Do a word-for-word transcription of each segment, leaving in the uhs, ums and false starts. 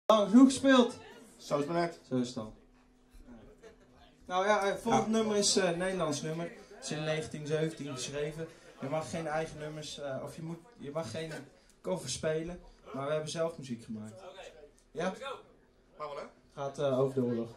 Lang genoeg gespeeld. Zo is het maar net. Zo is het dan. Nou ja, het volgende ja. nummer is een uh, Nederlands nummer. Het is in negentien zeventien geschreven. Je mag geen eigen nummers, uh, of je, moet, je mag geen cover spelen. Maar we hebben zelf muziek gemaakt. Okay. Ja? Gaan we, hè? Gaat uh, over de oorlog.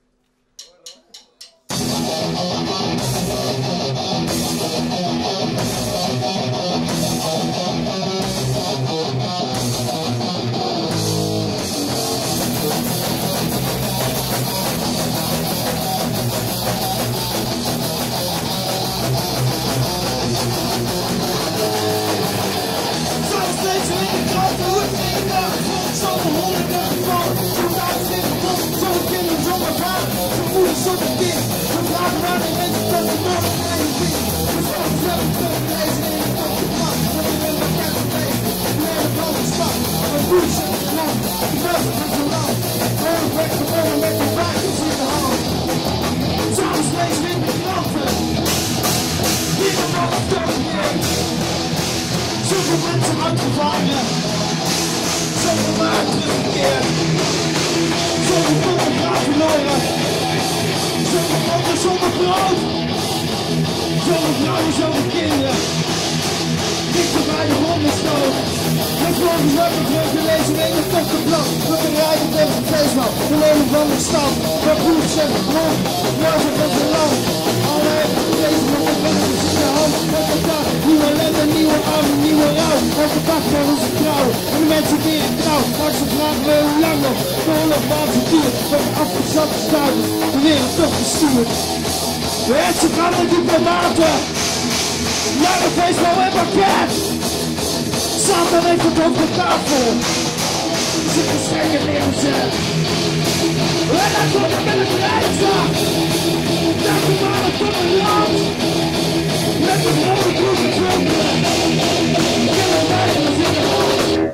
Zoveel mensen uitgevangen, zoveel maart teruggekeerd, zoveel fotograaf verloren, zoveel mannen zonder brood, zoveel vrouwen, zoveel kinderen, dichter bij de hondenstoot. En volgens heb ik terug gelezen in het tokkenblad, dat de rijden tegen het feestmaal, de leven van de stad, waar broers en rond, welke van zijn land. Alle hebben gelezen met de wens in de hand, elke dag nieuwe ellende, nieuwe armen, nieuwe rouw, elke dag van onze trouw, en de mensen die in trouw, maar ze vragen we hoe lang nog, de oorlog waar ze duurt, van de afgezatte stuiters, de wereld toch bestuurt. Het ze gaan met diplomaten, lange feestmaal en pakket. Satan heeft het op de tafel. Ze verschrikken leren ze. En dan komt het met een reizen. Daar komt maar het op het land. Met de rode groep getrokken. Killen wij ons in de hand.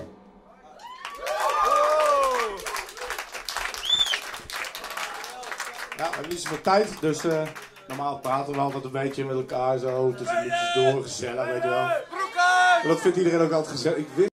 Ja, we hebben niet zoveel tijd, dus uh, normaal praten we altijd een beetje met elkaar zo. Tussen liedjes door, gezellig, weet je wel. En dat vindt iedereen ook altijd gezellig. Ik